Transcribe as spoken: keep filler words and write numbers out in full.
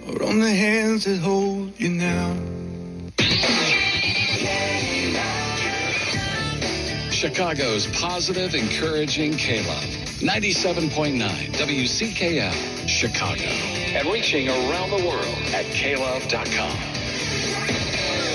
or on the hands that hold you now. Chicago's positive, encouraging K-LOVE. ninety-seven point nine W C K L Chicago. And reaching around the world at K love dot com.